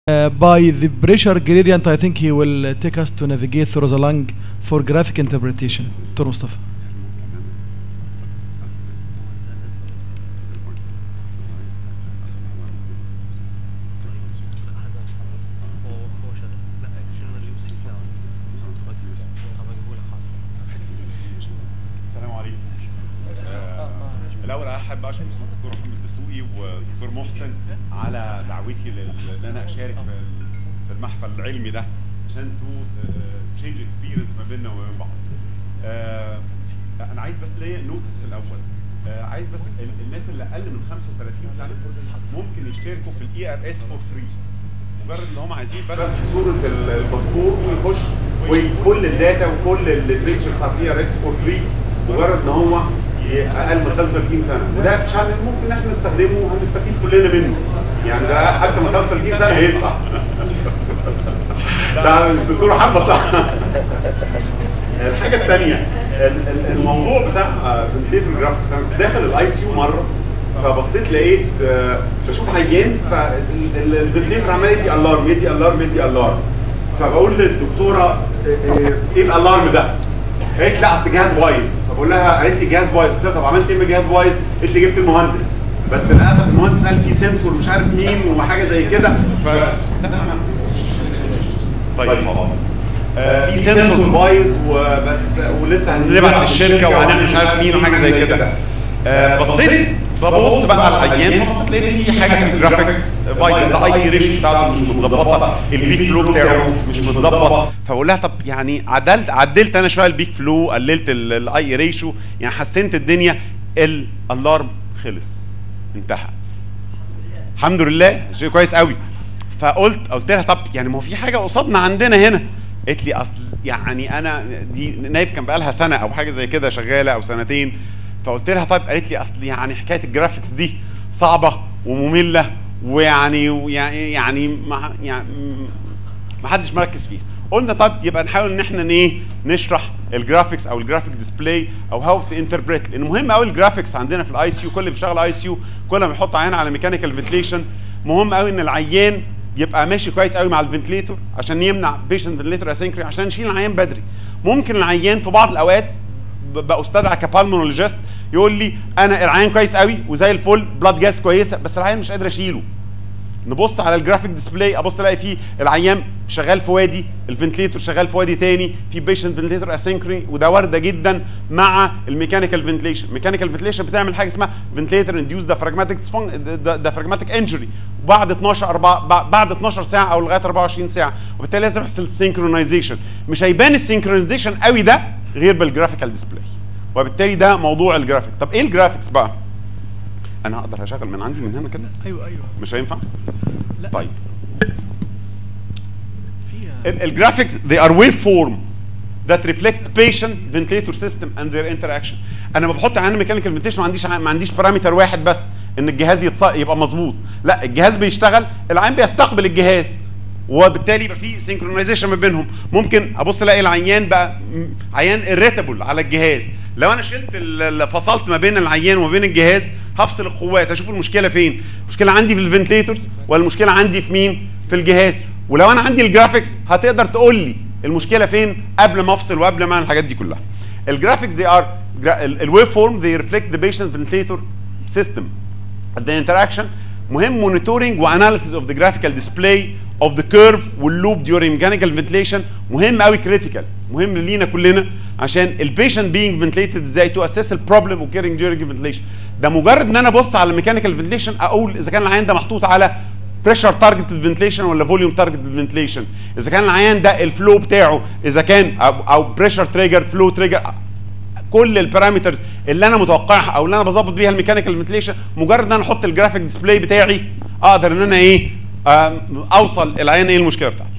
By the pressure gradient, I think he will take us to navigate through the lung for graphic interpretation. دكتور مصطفى. السلام عليكم. الأول أحب أشكر الدكتور محمد دسوقي والدكتور محسن على دعوتي إن أنا أشارك في المحفل العلمي ده عشان تشينج اكسبيرينس ما بيننا وما بين بعض. أنا عايز بس ليا نوتس في الأول. عايز بس الناس اللي أقل من 35 سنة ممكن يشتركوا في الإي ار اس فور فري. مجرد ان هم عايزين بس صوره الباسبور ويخش وكل الداتا وكل البيكتشر بتاع الإي ار اس فور فري، مجرد ان هو اقل من 35 سنه. وده تشانل ممكن ان احنا نستخدمه وهنستفيد كلنا منه. يعني ده اكتر من 35 سنه هيدفع. ده الدكتور محمد طبعا. الحاجه الثانيه الموضوع بتاع فنتليتور جرافيكس، انا كنت داخل الاي سي يو مره فبصيت لقيت بشوف عيان فالفنتليتور عمال يدي الارم يدي الارم يدي الارم، فبقول للدكتوره ايه الالارم ده؟ قالت لا اصل جهاز بايظ. فبقول لها، قالت لي جهاز بايظ. قلت لها طب عملت ايه من جهاز بايظ؟ قالت لي جبت المهندس، بس للاسف المهندس قال في سنسور مش عارف مين وحاجه زي كده. ف طيب في سنسور بايظ وبس ولسه هنبعت للشركه وهنعمل مش عارف مين وحاجه زي كده. بصيت ببص بقى على العيان، بصيت لقيت في حاجه في الجرافيكس بايظه، الاي ريشيو بتاعته مش متظبطه، البيك فلو بتاعه مش متظبط. فبقول لها طب يعني عدلت انا شويه البيك فلو، قللت الاي ريشيو، يعني حسنت الدنيا، الالارم خلص انتهى الحمد لله، شيء كويس قوي. قلت لها طب يعني ما هو في حاجه قصادنا عندنا هنا. قالت لي اصل يعني انا دي نايب كان بقى لها سنه او حاجه زي كده شغاله او سنتين. فقلت لها طيب، قالت لي اصل يعني حكايه الجرافيكس دي صعبه وممله ويعني ما حدش مركز فيها. قلنا طيب يبقى نحاول ان احنا نشرح الجرافيكس او الجرافيك ديسبلاي او هاو تو انتربريت، لان مهم قوي الجرافيكس عندنا في الاي سي يو. كل اللي بيشتغل اي سي يو كل ما يحط عيان على ميكانيكال فنتليشن مهم قوي ان العيان يبقى ماشي كويس قوي مع الفنتليتور عشان يمنع بيشنت فنتليتور اسينكري، عشان نشيل العيان بدري. ممكن العيان في بعض الاوقات باستدعى كبالمونولوجيست يقول لي انا العيان كويس قوي وزي الفل، بلاد جاز كويسه، بس العيان مش قادر اشيله. نبص على الجرافيك ديسبلاي، ابص الاقي فيه العيان شغال في وادي، الفنتليتور شغال في وادي تاني، في بيشنت فنتليتور اسينكري، وده وارده جدا مع الميكانيكال فنتليشن. الميكانيكال فنتليشن بتعمل حاجه اسمها فنتليتور انديوس دافراجماتيك انجري بعد 12 ساعه او لغايه 24 ساعه، وبالتالي لازم يحصل سينكرونايزيشن. مش هيبان السينكرونايزيشن قوي ده غير بالجرافيكال ديسبلاي، وبالتالي ده موضوع الجرافيك. طب ايه الجرافيكس بقى؟ انا هقدر اشغل من عندي من هنا كده؟ ايوه مش هينفع؟ لا. طيب الجرافيكس they are waveform that reflect patient ventilator system and their interaction. انا ما بحط عندي ميكانيكال فنتيشن ما عنديش بارامتر واحد بس ان الجهاز يبقى مظبوط، لا الجهاز بيشتغل، العيان بيستقبل الجهاز، وبالتالي يبقى في سينكرونايزيشن ما بينهم. ممكن ابص الاقي العيان بقى عيان irritable على الجهاز، لو انا شلت فصلت ما بين العيان وما بين الجهاز هفصل القوات، اشوف المشكله فين. المشكله عندي في الفنتليتورز ولا المشكله عندي في مين؟ في الجهاز. ولو انا عندي الجرافيكس هتقدر تقول لي المشكله فين قبل ما افصل وقبل ما الحاجات دي كلها. الجرافيكس they are الويف فورم they reflect the patient ventilator system at the interaction. مهم مونيتورنج واناليسيس اوف ذا جرافيكال ديسبلاي اوف ذا كيرف واللوب during mechanical ventilation. مهم قوي، كريتيكال، مهم لينا كلنا عشان البيشنت بينج فنتليتد ازاي تو اسيس البروبلم وكيرنج during فنتليشن. ده مجرد ان انا ابص على الميكانيكال فنتليشن اقول اذا كان العيان ده محطوط على بريشر تارجتد فنتليشن ولا فوليوم تارجتد فنتليشن، اذا كان العيان ده الفلو بتاعه اذا كان او بريشر تريجر فلو تريجر، كل البارامترز اللي انا متوقعها او اللي انا بظبط بيها الميكانيكال فنتليشن، مجرد ان انا احط الجرافيك ديسبلاي بتاعي اقدر ان انا اوصل العيان ايه المشكله بتاعته.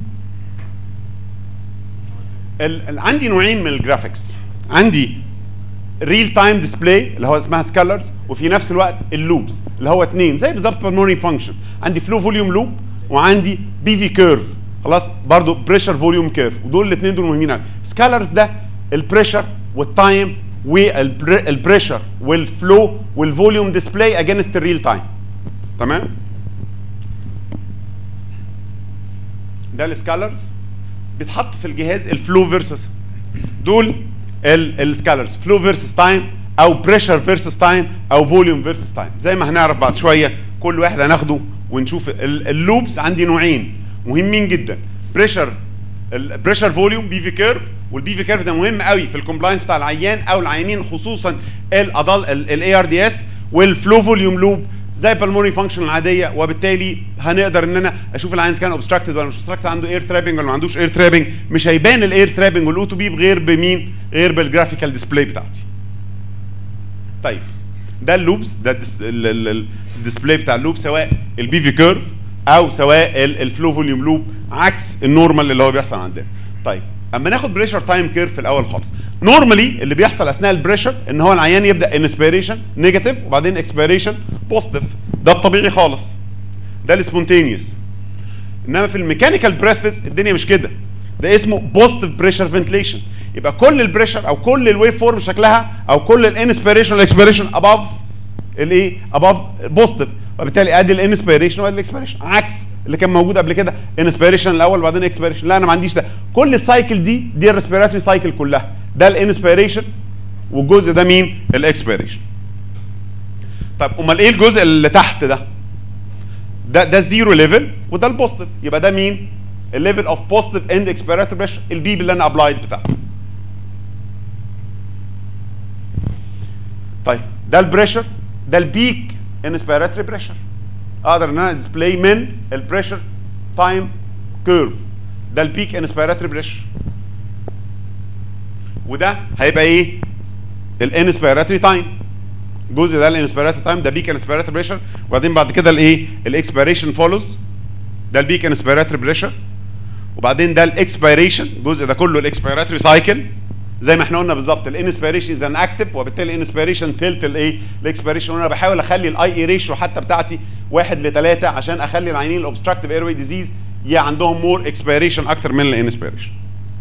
عندي نوعين من الجرافيكس، عندي ريل تايم ديسبلاي اللي هو اسمها سكالرز، وفي نفس الوقت اللوبز اللي هو اتنين زي بالظبط بالمونري فانكشن. عندي فلو فوليوم لوب وعندي بي في كيرف، خلاص برضو بريشر فوليوم كيرف، ودول الاثنين دول مهمين قوي. سكالرز ده البريشر والتايم والبريشر والفلو والفوليوم ديسبلاي اجينست الريل تايم. تمام؟ ده السكالرز بيتحط في الجهاز الفلو فيرسس، دول السكالرز فلو فيرسس تايم او بريشر فيرسس تايم او فوليوم فيرسس تايم، زي ما هنعرف بعد شويه كل واحد هناخده ونشوف. اللوبس عندي نوعين مهمين جدا، البريشر فوليوم بي في كيرف، والبي في كيرف ده مهم قوي في الكومبلاينس بتاع العيان او العيانين، خصوصا الاي ار دي اس، والفلو فوليوم لوب زي بالمونري فانكشن العاديه، وبالتالي هنقدر ان انا اشوف العيان كان اوبستراكتد ولا مش اوبستراكتد، عنده اير ترابنج ولا ما عندوش اير ترابنج. مش هيبان الاير ترابنج والاو تو بي غير بمين؟ غير بالجرافيكال ديسبلاي بتاعتي. طيب ده اللوبس، ده الديسبلاي بتاع اللوب، سواء البي في كيرف او سواء الفلو فوليوم لوب، عكس النورمال اللي هو بيحصل عندنا. طيب اما ناخد بريشر تايم كيرف في الاول خالص، نورمالي اللي بيحصل اثناء البريشر ان هو العيان يبدا انسبيريشن نيجاتيف وبعدين اكسبيريشن بوزيتيف، ده الطبيعي خالص، ده السبونتينيوس. انما في الميكانيكال بريثز الدنيا مش كده، ده اسمه بوزيتيف بريشر فنتليشن. يبقى كل البريشر او كل الويف فورم شكلها او كل الانسبيريشن والاكسبيريشن اباف الايه؟ اباف بوزيتيف، وبالتالي ادي الانسبيريشن وادي الاكسبيريشن، عكس اللي كان موجود قبل كده انسبيريشن الاول وبعدين اكسبيريشن. لا انا ما عنديش ده، كل السايكل دي الريسبيراتوري سايكل كلها، ده الانسبيريشن والجزء ده مين؟ الاكسبيريشن. طب امال ايه الجزء اللي تحت ده؟ ده الزيرو ليفل وده البوزيتيف، يبقى ده مين؟ الليفل اوف بوزيتيف اند اكسبيراتوري بريشر، البيب اللي انا ابلايد بتاعه. طيب ده البريشر، ده البيك انسبيراتوري بريشر، اقدر ان انا ديسبلاي من البريشر تايم كيرف، ده البيك انسبيراتوري بريشر، وده هيبقى ايه؟ الانسبيراتوري تايم، الجزء ده الانسبيراتوري تايم، ده بيك انسبيراتوري بريشر، وبعدين بعد كده الايه؟ الاكسبيريشن فولوز، ده البيك انسبيراتوري بريشر، وبعدين ده الاكسبيريشن، الجزء ده كله الاكسبيراتوري سايكل، زي ما احنا قلنا بالظبط الانسبيريشن از ان اكتف، وبالتالي الانسبيريشن تلت الايه؟ الاكسبيريشن. وانا بحاول اخلي الاي اي ريشيو حتى بتاعتي 1:3 عشان اخلي العيانين الاوبستراكتيف اير واي ديزيز عندهم مور اكسبيريشن اكتر من الانسبيريشن.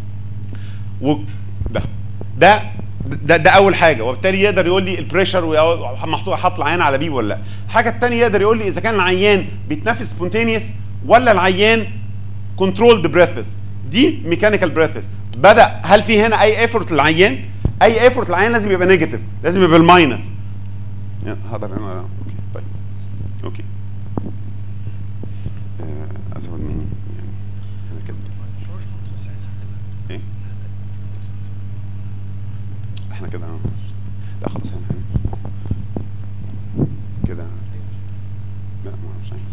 ده اول حاجه، وبالتالي يقدر يقول لي البريشر محطوط حاط العيان على بيب ولا لا. الحاجه الثانيه يقدر يقول لي اذا كان العيان بيتنفس سبونتينيوس ولا العيان كنترولد بريثز، دي ميكانيكال بريثز. بدا هل في هنا اي ايفورت للعيان؟ اي ايفورت للعيان لازم يبقى نيجاتيف، لازم يبقى الماينس. هقدر انا اوكي طيب اوكي ازود مني يعني انا كده ايه؟ احنا كده لا خلاص احنا كده لا ما مش عارف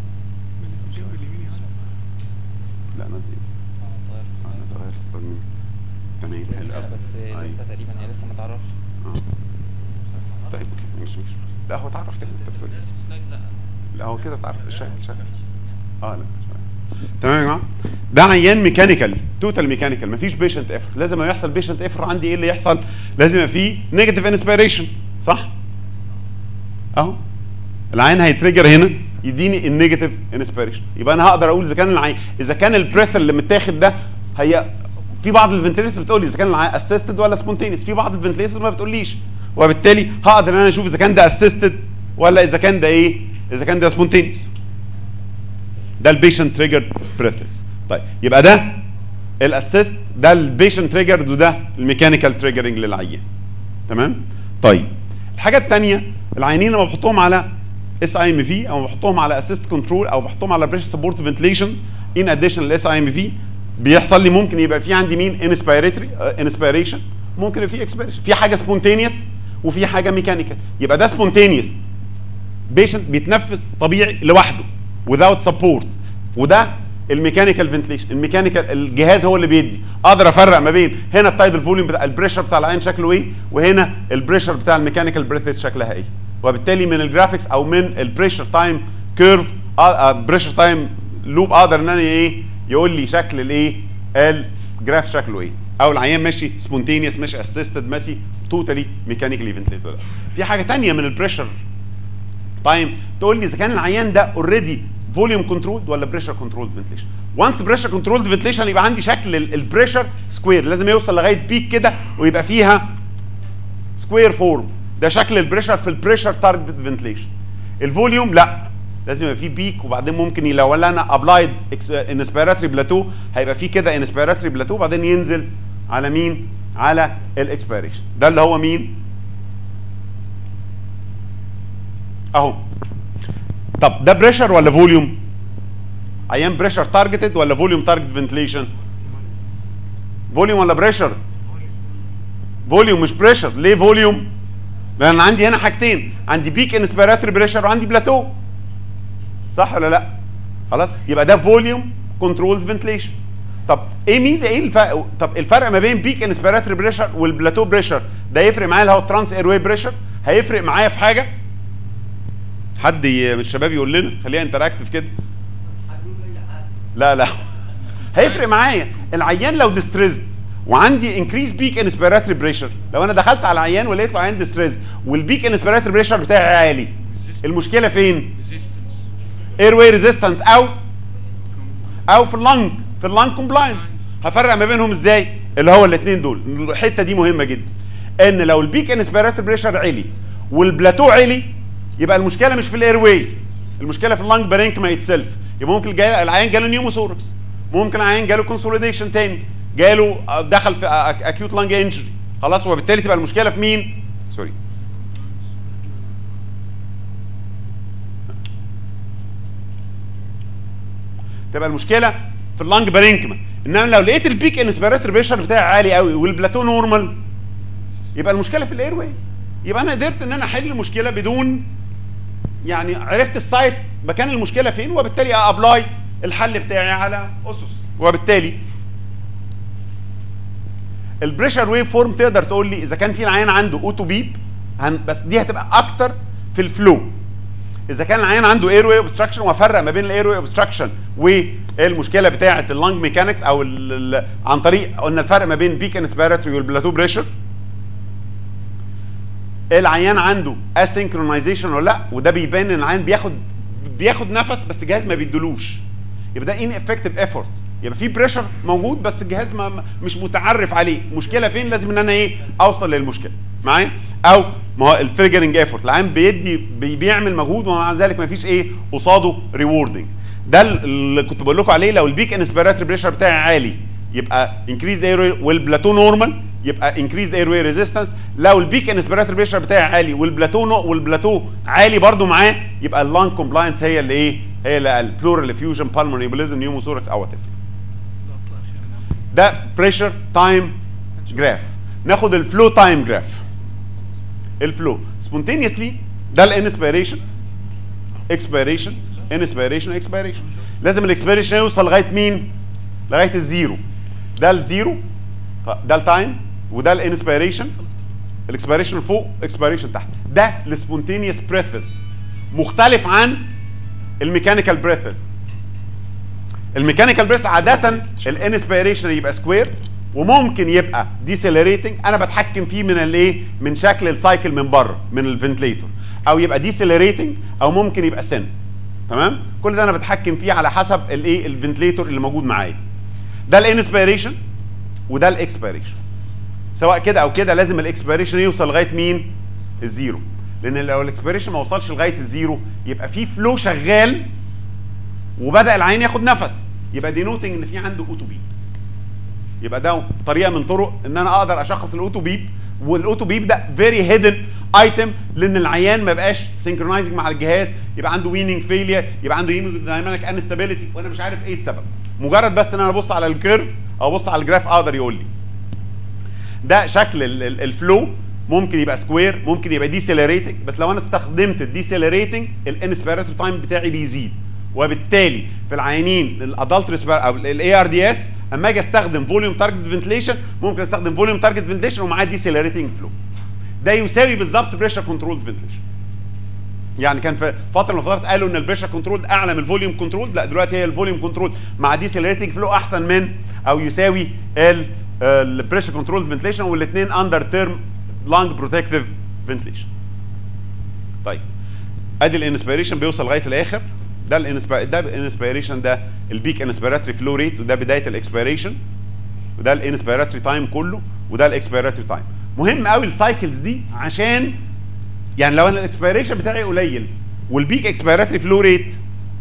لا نازل صغير استاذ مين؟ تمام حلو بس لسه تقريبا يعني لسه ما تعرفش. طيب اوكي مش لا هو اتعرف كده انت بتقول لا هو كده اتعرف الشكل لا تمام يا جماعه. ده عيان ميكانيكال توتال ميكانيكال، مفيش بيشنت افر. لازم يحصل بيشنت افر عندي ايه اللي يحصل؟ لازم يبقى فيه نيجاتيف انسبيريشن، صح؟ اهو العين هيتريجر هنا يديني النيجاتيف انسبيريشن، يبقى انا هقدر اقول اذا كان العين اذا كان البريث اللي متاخد ده هي في بعض الفنتليترز بتقول لي اذا كان العين اسيستد ولا سبونتينيوس، في بعض الفنتليترز ما بتقوليش، وبالتالي هقدر ان انا اشوف اذا كان ده اسيستد ولا اذا كان ده ايه؟ اذا كان ده سبونتينيوس. ده البيشنت تريجر بريثز. طيب يبقى ده الاسيست، ده البيشنت تريجرد، وده الميكانيكال تريجرنج للعيان. تمام؟ طيب الحاجه الثانيه، العيانين لما بحطهم على اس اي ام في او بحطهم على اسيست كنترول او بحطهم على بريشر سبورت فنتليشنز ان اديشن للاس اي ام في، بيحصل لي ممكن يبقى في عندي مين؟ انسبيريشن، ممكن يبقى في اكسبيريشن، في حاجه سبونتينيوس وفي حاجه ميكانيكال. يبقى ده سبونتينيوس بيشنت بيتنفس طبيعي لوحده without support، وده الميكانيكال فنتليشن. الميكانيكال الجهاز هو اللي بيدي، اقدر افرق ما بين هنا التايدل فوليوم بتاع البريشر بتاع العين شكله ايه، وهنا البريشر بتاع الميكانيكال بريث شكلها ايه. وبالتالي من الجرافيكس او من البريشر تايم كيرف بريشر تايم لوب اقدر ان انا ايه يقول لي شكل الايه الجراف شكله ايه، او العيان ماشي سبونتينيوس ماشي اسيستد ماشي توتالي ميكانيكالي فنتليتد. في حاجه ثانيه من البريشر تايم تقول لي اذا كان العيان ده اوريدي فوليوم كنترولد ولا بريشر كنترولد فنتليشن. وانس بريشر كنترولد فنتليشن يبقى عندي شكل البريشر سكوير، لازم يوصل لغايه بيك كده ويبقى فيها سكوير فورم، ده شكل البريشر في البريشر تارجت فنتليشن. الفوليوم لا، لازم يبقى في بيك، وبعدين ممكن لو انا ابلايد انسبيراتوري بلاتو هيبقى في كده انسبيراتوري بلاتو، وبعدين ينزل على مين؟ على الاكسبيريشن. ده اللي هو مين؟ اهو. طب ده بريشر ولا فوليوم؟ عيان بريشر تارجتد ولا فوليوم تارجت فنتليشن؟ فوليوم ولا بريشر؟ فوليوم مش بريشر. ليه فوليوم؟ لان عندي هنا حاجتين، عندي بيك انسبيراتوري بريشر وعندي بلاتو، صح ولا لا؟ خلاص، يبقى ده فوليوم كنترولد فنتليشن. طب ايه ميزه، ايه الفرق؟ طب الفرق ما بين بيك انسبيراتوري بريشر والبلاتو بريشر ده يفرق معايا اللي هو الترانس اير واي بريشر؟ هيفرق معايا في حاجه؟ حد من الشباب يقول لنا، خليها انتراكتيف كده. لا هيفرق معايا. العيان لو ديستريسد وعندي انكريز بيك انسبيراتوري بريشر، لو انا دخلت على عيان ولقيت له عيان ديستريسد والبيك انسبيراتوري بريشر بتاعي عالي، المشكله فين؟ اير واي ريزيستنس او في اللنج، في اللنج كومبلاينس. هفرق ما بينهم ازاي؟ اللي هو الاثنين دول. الحته دي مهمه جدا، ان لو البيك انسبيراتوري بريشر عالي والبلاتو عالي، يبقى المشكله مش في الاير واي، المشكله في اللنج بارينكما اتسلف. يبقى ممكن العيان جاله نيوموثوركس، ممكن العيان جاله كونسوليديشن تاني، جاله دخل في اكيوت لانج انجري، خلاص، وبالتالي تبقى المشكله في مين؟ سوري. تبقى المشكله في اللانج بارينكما. انما لو لقيت البيك انسبيراتوري بريشر بتاعي عالي قوي والبلاتو نورمال، يبقى المشكله في الاير واي. يبقى انا قدرت ان انا احل المشكله بدون، يعني عرفت السايت مكان المشكله فين، وبالتالي ابلاي الحل بتاعي على اسس. وبالتالي البريشر ويف فورم تقدر تقول لي اذا كان في العيان عنده اوتو بيب، بس دي هتبقى اكتر في الفلو. اذا كان العيان عنده اير واي اوبستراكشن، وافرق ما بين الاير واي اوبستراكشن والمشكله بتاعه اللنج ميكانكس، او عن طريق قلنا الفرق ما بين بيك انسبيراتوري والبلاتو بريشر. العيان عنده اسynchronization ولا لا، وده بيبان ان العيان بياخد نفس بس الجهاز ما بيدلوش، يبقى ده ineffective effort. يبقى في بريشر موجود بس الجهاز مش متعرف عليه. مشكله فين؟ لازم ان انا ايه؟ اوصل للمشكله معايا. او ما هو التريجرنج ايفورت، العيان بيعمل مجهود ومع ذلك ما فيش ايه قصاده ريوردنج. ده اللي كنت بقول لكم عليه. لو البيك انسبيراتوري بريشر بتاعي عالي يبقى انكريز اير واي، والبلاتو نورمال يبقى انكريز اير واي ريزيستنس. لو البيك انسبيراتوري بريشر بتاعي عالي والبلاتو عالي برده معاه، يبقى اللانج كومبلاينس هي اللي ايه؟ هي اللي البلورال افيوجن بالمونري امبوليزم نيوموثوركس او وات ايفر. ده بريشر تايم جراف. ناخد الفلو تايم جراف. الفلو سبونتينيوسلي ده الانسبيريشن، اكسبيريشن، انسبيريشن، اكسبيريشن. لازم الاكسبيريشن يوصل لغايه مين؟ لغايه الزيرو. ده الزيرو، ده التايم، وده الانسبيريشن. الاكسبيريشن فوق، اكسبيريشن تحت. ده السبونتينيوس بريثز، مختلف عن الميكانيكال بريثز. الميكانيكال بريث عاده الانسبيريشن يبقى سكوير، وممكن يبقى ديسيلريتنج، انا بتحكم فيه من الايه؟ من شكل السايكل من بره من الفنتليتور، او يبقى ديسيلريتنج، او ممكن يبقى سن. تمام؟ كل ده انا بتحكم فيه على حسب الايه؟ الفنتليتور اللي موجود معايا. ده الانسبيريشن وده الاكسبيريشن. سواء كده او كده لازم الاكسبيريشن يوصل لغايه مين؟ الزيرو. لان لو الاكسبيريشن ما وصلش لغايه الزيرو يبقى في فلو شغال وبدا العين ياخد نفس، يبقى دينوتنج ان في عنده اوتو بيب. يبقى ده طريقه من طرق ان انا اقدر اشخص الاوتو بيب. والاوتو بيب ده فيري هيدن ايتم، لان العيان ما يبقاش سينكرونايزنج مع الجهاز، يبقى عنده ويننج فيلير، يبقى عنده هيمودايناميك انستابيليتي، وانا مش عارف ايه السبب. مجرد بس ان انا ابص على الكيرف او ابص على الجراف اقدر يقول لي. ده شكل الفلو. ممكن يبقى سكوير، ممكن يبقى ديسيلريتنج، بس لو انا استخدمت الديسيلريتنج الانسبيراتوري تايم بتاعي بيزيد، وبالتالي في العيانين الادلت او الاي ار دي اس اما اجي استخدم فوليوم تارجت فنتليشن ممكن استخدم فوليوم تارجت فنتليشن ومعاه ديسيلريتنج فلو. ده يساوي بالظبط بريشر كنترول فنتليشن. يعني كان في فتره من الفترات قالوا ان البريشر كنترول اعلى من الفوليوم كنترول، لا دلوقتي هي الفوليوم كنترول مع ديسيلريتنج فلو احسن من او يساوي البريشر كنترول فنتليشن، والاثنين اندر تيرم لانج بروتكتيف فنتليشن. طيب ادي الانسبيريشن بيوصل لغايه الاخر. ده الانسبيريشن، ده البيك انسبيراتوري فلو ريت، وده بدايه الاكسبيريشن، وده الانسبيراتوري تايم كله، وده الاكسبيراتوري تايم. مهم قوي السايكلز دي، عشان يعني لو انا الاكسبيريشن بتاعي قليل والبيك اكسبيراتوري فلو ريت،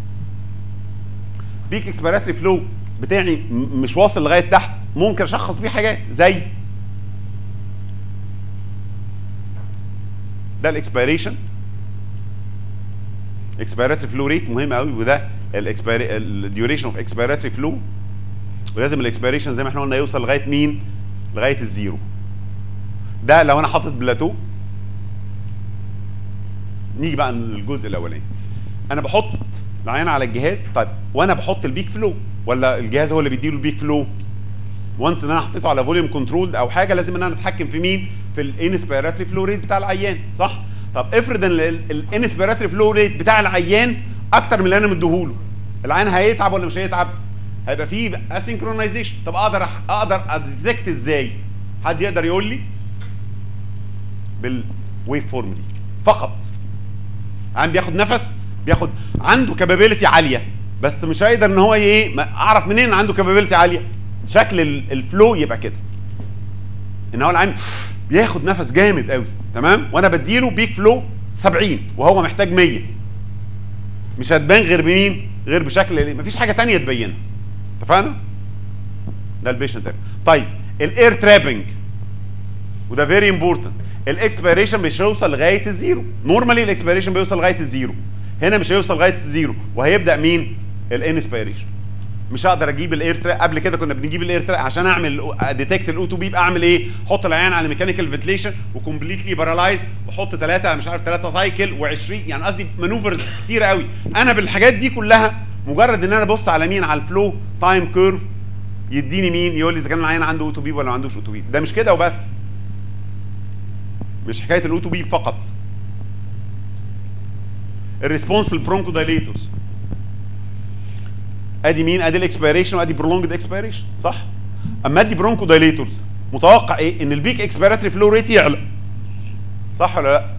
بيك اكسبيراتوري فلو بتاعي مش واصل لغايه تحت، ممكن اشخص بيه حاجات زي ده الاكسبيريشن، اكسبيراتوري فلو ريت مهم قوي، وده الديوريشن اوف اكسبيراتوري فلو، ولازم الاكسبيريشن زي ما احنا قلنا يوصل لغايه مين؟ لغايه الزيرو. ده لو انا حاطط بلاتو. نيجي بقى للجزء الاولاني. انا بحط العيان على الجهاز، طيب وانا بحط البيك فلو ولا الجهاز هو اللي بيديله البيك فلو؟ وانس ان انا حطيته على فوليوم كنترول او حاجه، لازم ان انا اتحكم في مين؟ في الانسبيراتوري فلو ريت بتاع العيان، صح؟ طب افرض ان الانسبيراتوري فلو ريت بتاع العيان اكتر من اللي انا مديهوله، العيان هيتعب ولا مش هيتعب؟ هيبقى فيه اسynchronization. طب اقدر اديتكت ازاي؟ حد يقدر يقول لي؟ بالويف فورم دي فقط. عم بياخد نفس، بياخد عنده كابابيلتي عاليه، بس مش هيقدر ان هو ايه، اعرف منين ان عنده كابابيلتي عاليه؟ شكل الفلو يبقى كده، ان هو العين بياخد نفس جامد قوي، تمام؟ وانا بديله بيك فلو 70 وهو محتاج 100. مش هتبان غير بمين؟ غير بشكل، مفيش حاجه ثانيه تبينها. اتفقنا؟ ده البيشنت ده. طيب الاير ترابنج، وده فيري امبورتنت. الاكسبيريشن مش هيوصل لغايه الزيرو، نورمالي الاكسبيريشن بيوصل لغايه الزيرو، هنا مش هيوصل لغايه الزيرو، وهيبدا مين؟ الانسبيريشن. مش هقدر اجيب الاير تراب. قبل كده كنا بنجيب الاير تراب عشان اعمل ديتكت الاو تو بي، اعمل ايه؟ احط العيان على ميكانيكال فنتليشن وكومبليتلي بارالايز، واحط 3 مش عارف 3 سايكل و20، يعني قصدي مانوفرز كتير قوي. انا بالحاجات دي كلها مجرد ان انا ابص على مين؟ على الفلو تايم كيرف، يديني مين؟ يقول لي اذا كان العيان عنده او تو بي ولا ما عندوش او تو بي. ده مش كده وبس، مش حكايه الاو تو بي فقط. الريسبونس للبرونكو دايليتورز، ادي مين؟ ادي الاكسبيريشن وادي برولونجد اكسبيريشن، صح؟ اما ادي برونكو دايليتورز متوقع ايه؟ ان البيك اكسبيراتوري فلو ريت يعلى، صح ولا لا؟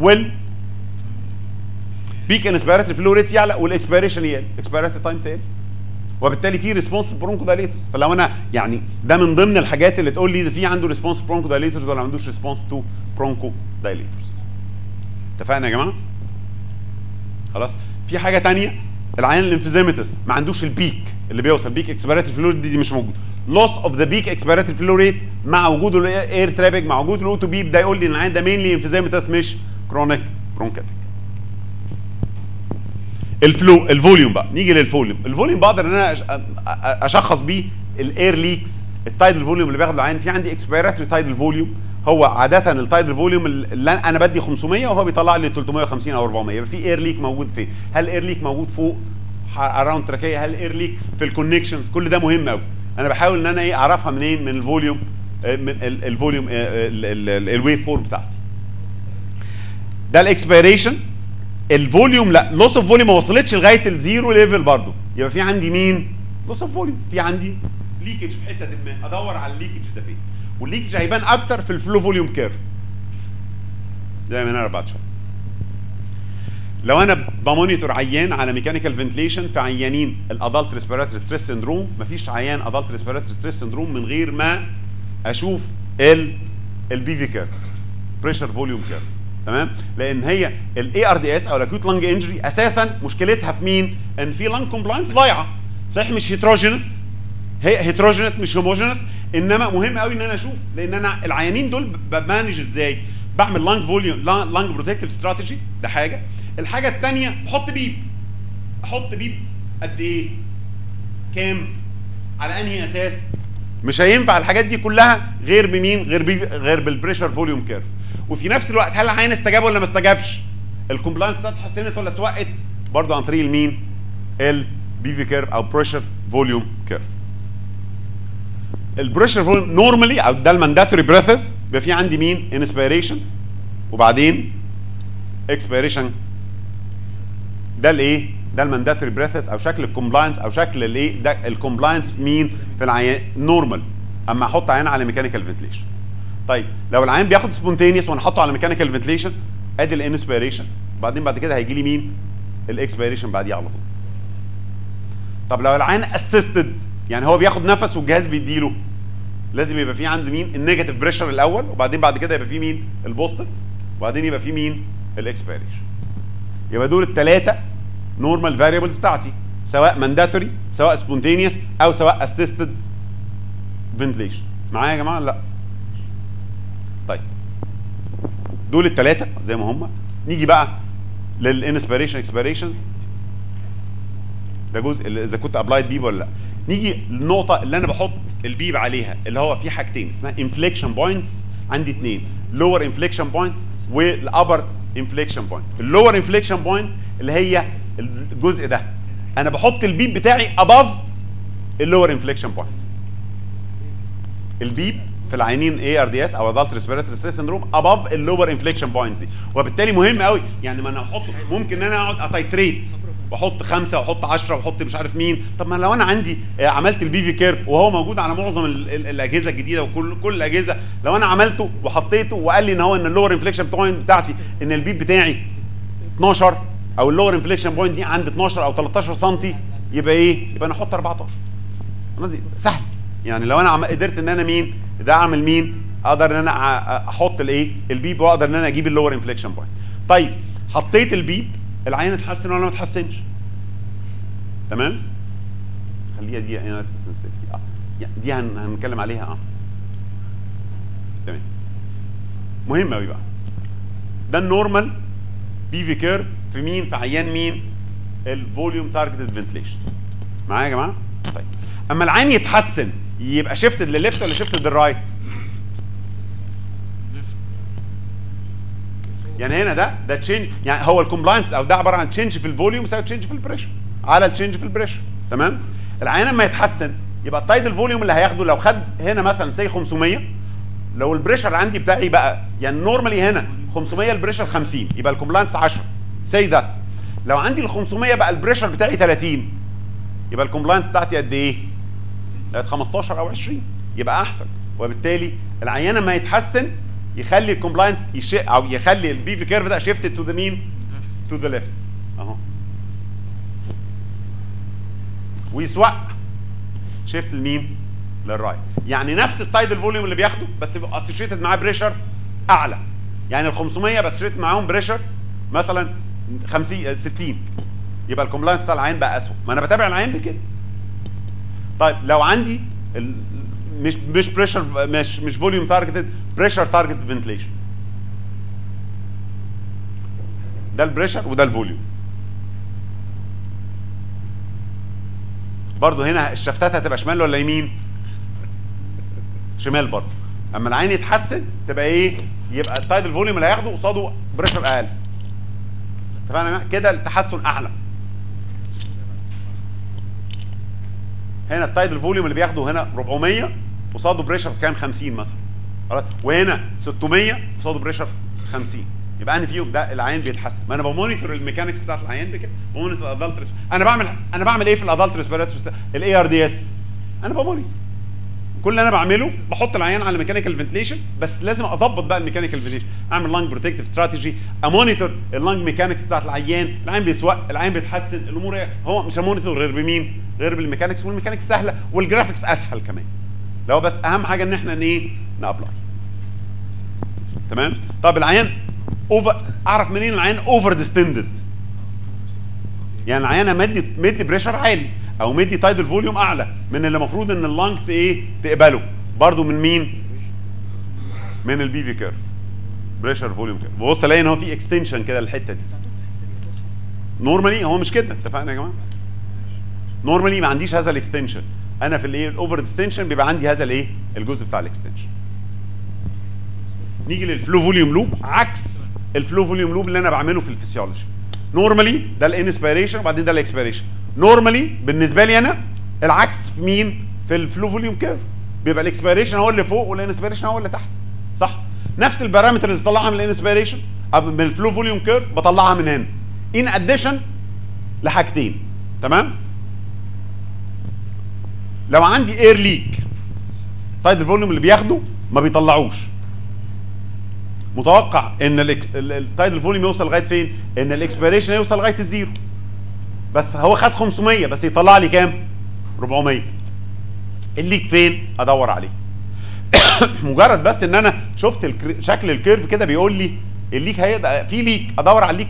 بيك انسبيراتوري فلو ريت يعلى والاكسبيريشن يقل، اكسبيراتوري تايم تقل، وبالتالي في ريسبونس للبرونكو دايليتورز. فلو انا يعني ده من ضمن الحاجات اللي تقول لي ده في عنده ريسبونس برونكو دايليتورز ولا ما عندوش ريسبونس تو برونكو دايليتورز. اتفقنا يا جماعه؟ خلاص. في حاجه ثانيه، العيان الانفيزيماتس ما عندوش البيك اللي بيوصل بيك اكسبيراتوري فلو ريت، دي مش موجود. لوس اوف ذا بيك اكسبيراتوري فلو ريت مع وجود الاير ترافيك، مع وجود الاو تو بي، ده يقول لي ان العيان ده مينلي انفيزيماتس مش كرونيك برونكاتيك. الفلو، الفوليوم بقى، نيجي للفوليوم. الفوليوم بقدر ان انا اشخص بيه الاير ليكس، التايدل فوليوم اللي بياخد العين. في عندي اكسبيراتوري تايدل فوليوم، هو عاده التايدل فوليوم اللي انا بدي 500 وهو بيطلع لي 350 او 400. يبقى في اير ليك موجود فين؟ هل الاير ليك موجود فوق اراوند تراكيه؟ هل الاير ليك في الكونكشنز؟ كل ده مهم قوي. انا بحاول ان انا ايه اعرفها منين؟ من الفوليوم، من الفوليوم الويف فورم بتاعتي. ده الاكسبيريشن. الفوليوم لا، لوس اوف فوليوم ما وصلتش لغايه الزيرو ليفل برضه، يبقى في عندي مين؟ لوس اوف فوليوم. في عندي ليكج في حته ما، ادور على الليكج ده فين، والليكج هيبان اكتر في الفلو فوليوم كيرف زي ما انا بعد شويه. لو انا بمونيتور عيان على ميكانيكال فنتليشن في عيانين الادلت ريسبيراتوري ستريس سندروم، مفيش عيان ادلت ريسبيراتوري ستريس سندروم من غير ما اشوف البي في كيرف، بريشر فوليوم كيرف، تمام؟ لان هي الاي ار دي اس او الاكيوت لانج انجري اساسا مشكلتها في مين؟ ان في لانج كومبلاينس ضايعه، صحيح مش هيتروجينس، هي هيتروجينس مش هوموجينس، انما مهم قوي ان انا اشوف، لان انا العيانين دول بمانج ازاي؟ بعمل لانج فوليوم، لانج بروتكتيف استراتيجي، ده حاجه. الحاجه الثانيه بحط بيب. احط بيب قد ايه؟ كام؟ على انهي اساس؟ مش هينفع الحاجات دي كلها غير بمين؟ غير بالبريشر فوليوم كيرف. وفي نفس الوقت هل العيان استجاب ولا ما استجابش؟ الكومبلاينس بتاعته اتحسنت ولا سوقت؟ برضه عن طريق المين؟ البي في كيرف او بريشر فوليوم كيرف. البريشر فوليوم نورمالي او ده المانداتوري بريثز بيبقى في عندي مين؟ انسبيريشن وبعدين اكسبيريشن. ده الايه؟ ده المانداتوري بريثز او شكل الكومبلاينس او شكل الايه؟ ده الكومبلاينس في مين؟ في العيان نورمال. اما احط عيان على ميكانيكال فنتليشن. طيب لو العيان بياخد سبونتينيوس وانا احطه على ميكانيكال فنتليشن، ادي الانسبيريشن، وبعدين بعد كده هيجي لي مين؟ الاكسبيريشن بعديه على طول. طب لو العيان اسيستد، يعني هو بياخد نفس والجهاز بيديله، لازم يبقى في عنده مين؟ النيجاتيف بريشر الاول، وبعدين بعد كده يبقى في مين؟ البوزيتيف، وبعدين يبقى في مين؟ الاكسبيريشن. يبقى دول الثلاثه نورمال فاريبلز بتاعتي، سواء مانداتوري سواء سبونتينيوس او سواء اسيستد فنتليشن. معايا يا جماعه؟ لا. طيب دول الثلاثه زي ما هم. نيجي بقى للانسبيريشن اكسبيريشنز، ده جزء اللي اذا كنت ابلايد بيب ولا لا. نيجي للنقطه اللي انا بحط البيب عليها، اللي هو في حاجتين اسمها انفليكشن بوينتس. عندي اثنين، لور انفليكشن بوينت والابر انفليكشن بوينت. اللور انفليكشن بوينت اللي هي الجزء ده، انا بحط البيب بتاعي اباف اللور انفليكشن بوينت. البيب في العينين ARDS او ادلت ريسبيراتوري ستريس سندروم اباف اللور انفليكشن بوينت دي، وبالتالي مهم قوي. يعني ما انا احط، ممكن ان انا اقعد اتايتريت واحط 5 واحط 10 واحط مش عارف مين. طب ما لو انا عندي عملت البي في كيرف وهو موجود على معظم الاجهزه الجديده وكل الاجهزه، لو انا عملته وحطيته وقال لي ان هو ان اللور انفليكشن بوينت بتاعتي ان البيب بتاعي 12 او اللور انفليكشن بوينت دي عند 12 او 13 سم، يبقى ايه؟ يبقى انا احط 14. سهل. يعني لو انا قدرت ان انا مين ده اعمل مين، اقدر ان انا احط الايه البيب، واقدر ان انا اجيب اللور انفليكشن بوينت. طيب حطيت البيب، العين اتحسن ولا ما اتحسنش؟ تمام؟ خليها دي هنا دي هنتكلم عليها. تمام. مهم قوي بقى. ده النورمال بي في كيرف في مين؟ في عيان مين؟ الفوليوم تارجتد فنتليشن. معايا يا جماعه؟ طيب اما العين يتحسن يبقى شيفتد للليفت ولا شيفتد للرايت؟ يعني هنا ده تشينج، يعني هو الكومبلاينس او ده عباره عن تشينج في الفوليوم يساوي تشينج في البريشر على التشينج في البريشر. تمام؟ العين لما يتحسن يبقى التايدل فوليوم اللي هياخده، لو خد هنا مثلا سي 500، لو البريشر عندي بتاعي بقى يعني نورمالي هنا 500 البريشر 50، يبقى الكومبلاينس 10 سي ده. لو عندي ال 500 بقى البريشر بتاعي 30، يبقى الكومبلاينس بتاعتي قد ايه؟ 15 او 20، يبقى احسن. وبالتالي العيان لما يتحسن يخلي الكومبلاينس او يخلي البي في كيرف ده شيفتد تو ذا مين؟ تو ذا ليفت اهو، ويسوق شيفت لمين؟ للرايت. يعني نفس التايدل فوليوم اللي بياخده بس يبقى اسوشيتد معاه بريشر اعلى. يعني ال 500 بس اسوشيتد معاهم بريشر مثلا 50 60، يبقى الكومبلاينس بتاع العين بقى اسوء. ما انا بتابع العين بكده. طيب لو عندي مش بريشر مش فوليوم تارجتد، بريشر تارجتد فنتليشن، ده البريشر وده الفوليوم. برضو هنا الشفتات هتبقى شمال ولا يمين؟ شمال برضو. اما العين يتحسن تبقى ايه؟ يبقى التايدل فوليوم اللي هياخده قصاده بريشر اقل. اتفقنا كده؟ التحسن اعلى. هنا التايدل فوليوم اللي بياخده هنا 400 قصاده بريشر كام؟ 50 مثلا. خلاص؟ وهنا 600 قصاده بريشر 50. يبقى انا فيهم ده العين بيتحسن. ما انا بمونيتور الميكانكس بتاعت العين بكده، بمونيتور الادلت. انا بعمل ايه في الادلت ريسبيراتوري الاي ار دي اس؟ انا بمونيتور. كل اللي انا بعمله بحط العيان على ميكانيكال فنتليشن، بس لازم اظبط بقى الميكانيكال فنتليشن، اعمل لانج بروتكتيف استراتيجي، امونيتور اللانج ميكانكس بتاعت العيان، العين بيسوق، العين بيتحسن، الامور ايه؟ هو مش همونيتور غير بمين؟ غير بالميكانكس، والميكانكس سهله والجرافيكس اسهل كمان. لو بس اهم حاجه ان احنا ايه؟ نابلاي. تمام؟ طب العيان اوفر، اعرف منين العيان اوفر ديستندد؟ يعني العيان مدي بريشر عالي او مدي تايدل فوليوم اعلى من اللي المفروض ان اللانج ايه؟ تقبله. برضو من مين؟ من البي في كيرف. بريشر فوليوم كيرف. ببص الاقي ان هو في اكستنشن كده للحته دي. نورمالي هو مش كده، اتفقنا يا جماعه؟ نورمالي ما عنديش هذا الاكستنشن. انا في الايه؟ الاوفر ديستنشن بيبقى عندي هذا الايه؟ الجزء بتاع الاكستنشن. نيجي للفلو فوليوم لوب، عكس الفلو فوليوم لوب اللي انا بعمله في الفسيولوجي. نورمالي ده الانسبيريشن وبعدين ده الاكسبيريشن. نورمالي بالنسبه لي انا العكس في مين؟ في الفلو فوليوم كيرف. بيبقى الاكسبيريشن هو اللي فوق والانسبيريشن هو اللي تحت. صح؟ نفس البارامتر اللي بطلعها من الانسبيريشن من الفلو فوليوم كيرف بطلعها من هنا. ان اديشن لحاجتين. تمام؟ لو عندي اير ليك، تايدل فوليوم اللي بياخده ما بيطلعوش. متوقع ان التايدل فوليوم يوصل لغايه فين؟ ان الاكسبيريشن يوصل لغايه الزيرو. بس هو خد 500 بس يطلع لي كام؟ 400. الليك فين؟ ادور عليه. مجرد بس ان انا شفت شكل الكيرف كده بيقول لي الليك هيقدر في ليك، ادور على الليك فين؟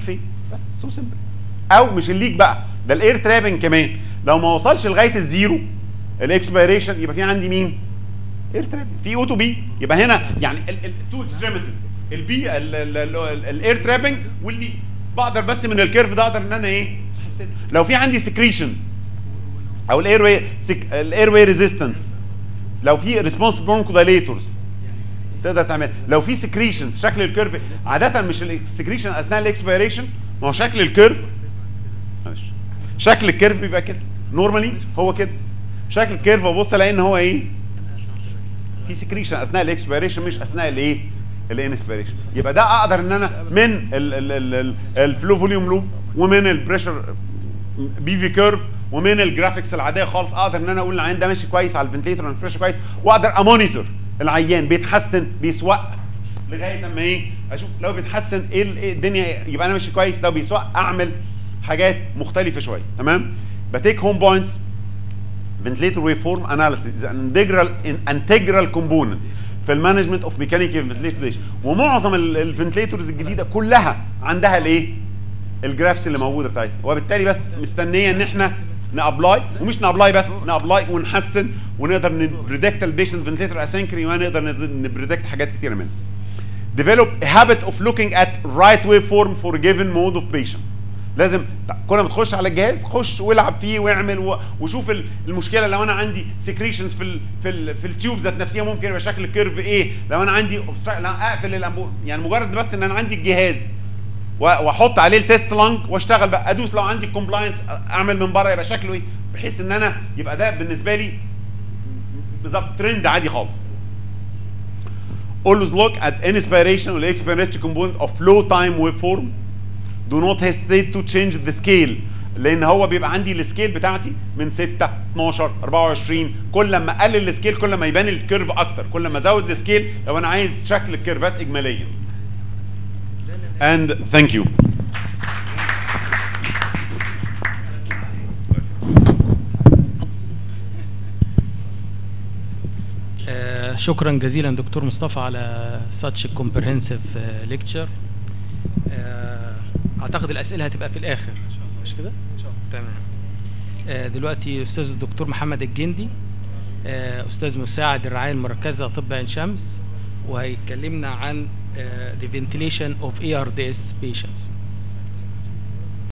بس سو سمبل. او مش الليك بقى، ده الاير ترابنج كمان لو ما وصلش لغايه الزيرو الاكسبيريشن يبقى في عندي مين؟ اير ترابنج. في او تو بي، يبقى هنا يعني التو اكستريميتيز، البي الاير ترابنج والليك. بقدر بس من الكيرف ده اقدر ان انا ايه؟ احسن. لو في عندي سكريشنز او الاير واي ريزيستنس، لو في ريسبونس برونكودايليتورز تقدر تعمل. لو في سكريشنز شكل الكيرف عاده مش السكريشن اثناء الاكسبيريشن، ما هو شكل الكيرف، معلش شكل الكيرف بيبقى كده نورمالي، هو كده شكل الكيرف. ابص الاقي ان هو ايه؟ في سكريشن اثناء الاكسبيريشن مش اثناء الايه؟ الانسبيريشن. يبقى ده اقدر ان انا من الفلو فوليوم لوب ومن البريشر بي في كيرف ومن الجرافيكس العاديه خالص اقدر ان انا اقول العيان ده ماشي كويس على الفنتليتر ماشي كويس، واقدر امونيتور العيان بيتحسن بيسوق لغايه اما ايه؟ اشوف لو بيتحسن ايه الدنيا يبقى انا ماشي كويس، لو بيسوق اعمل حاجات مختلفه شويه. تمام؟ بتيك هوم بوينتس. ventilator waveform analysis is an integral component في المانجمنت اوف ميكانيكال فنتليتور. ومعظم الفنتليتورز الجديده كلها عندها الايه؟ الجرافس اللي موجوده بتاعتها، وبالتالي بس مستنيه ان احنا نابلاي، ومش نابلاي بس، نابلاي ونحسن ونقدر نبريدكت البيشنت فنتليتور اسينكري ونقدر نبريدكت حاجات كتيره منها. develop a habit of looking at right waveform for a given mode of patient. لازم كل ما تخش على الجهاز خش والعب فيه واعمل وشوف المشكله. لو انا عندي سكريشنز في التيوب ذات نفسها ممكن يبقى شكل الكيرف ايه. لو انا عندي لا اقفل الانبوب، يعني مجرد بس ان انا عندي الجهاز واحط عليه التيست لانج واشتغل بقى ادوس. لو عندي كومبلاينس اعمل من بره يبقى شكله ايه، بحيث ان انا يبقى ده بالنسبه لي بالظبط ترند عادي خالص. always look at inspiration or expiration component of flow time waveform. do not hesitate to change the scale، لان هو بيبقى عندي السكيل بتاعتي من 6 12 24. كل لما اقلل السكيل كل ما يبان الكيرف اكتر، كل ما ازود السكيل لو انا عايز شكل الكيرفات اجماليا. and thank you. شكرا جزيلا دكتور مصطفى على such a comprehensive lecture. اعتقد الاسئله هتبقى في الاخر مش كده؟ تمام. دلوقتي استاذ الدكتور محمد الجندي، استاذ مساعد الرعايه المركزه طب عين شمس، وهيكلمنا عن the ventilation of ARDS patients.